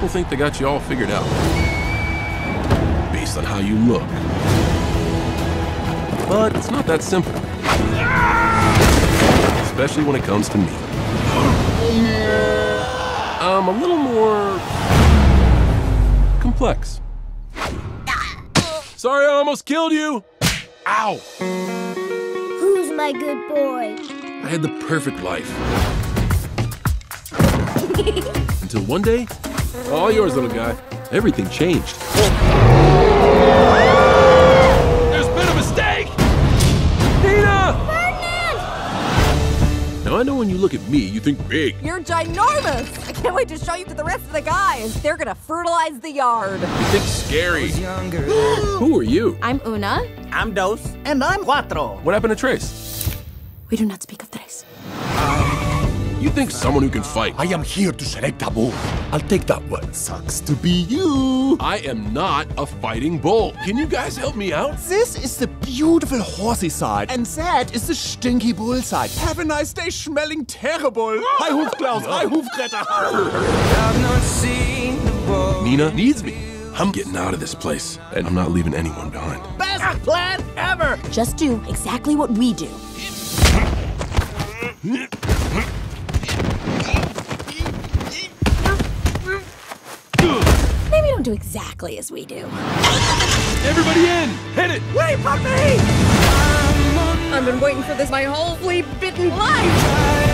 people think they got you all figured out based on how you look. But it's not that simple. Especially when it comes to me. I'm a little more complex. Sorry I almost killed you! Ow! Who's my good boy? I had the perfect life. Until one day, all yours, little guy, everything changed. There's been a mistake! Nina! Ferdinand! Now I know when you look at me, you think big. You're ginormous! I can't wait to show you to the rest of the guys. They're gonna fertilize the yard. You think scary. Who are you? I'm Una. I'm Dos. And I'm Cuatro. What happened to Trace? We do not speak of Tres. You think someone who can fight. I am here to select a bull. I'll take that one. Sucks to be you. I am not a fighting bull. Can you guys help me out? This is the beautiful horsey side, and that is the stinky bull side. Have a nice day smelling terrible. Hi, Hufklaus. Hi, Hufretter. Nina needs me. I'm getting out of this place, and I'm not leaving anyone behind. Best plan ever. Just do exactly what we do. Maybe don't do exactly as we do. Everybody in! Hit it! Wait for me! I've been waiting for this my whole flea-bitten life!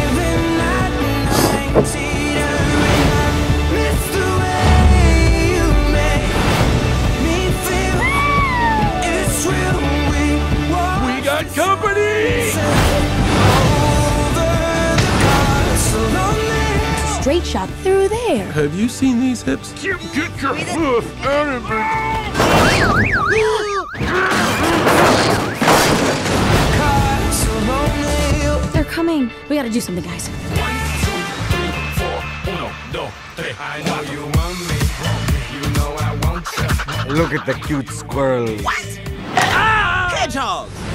We got company! Straight shot through there. Have you seen these hips? Get your hoof out of it! They're coming. We gotta do something, guys. 1, 2, 3, 4, 1, 2, 3. I know you want me. You know I want you. Look at the cute squirrel. Hedgehog.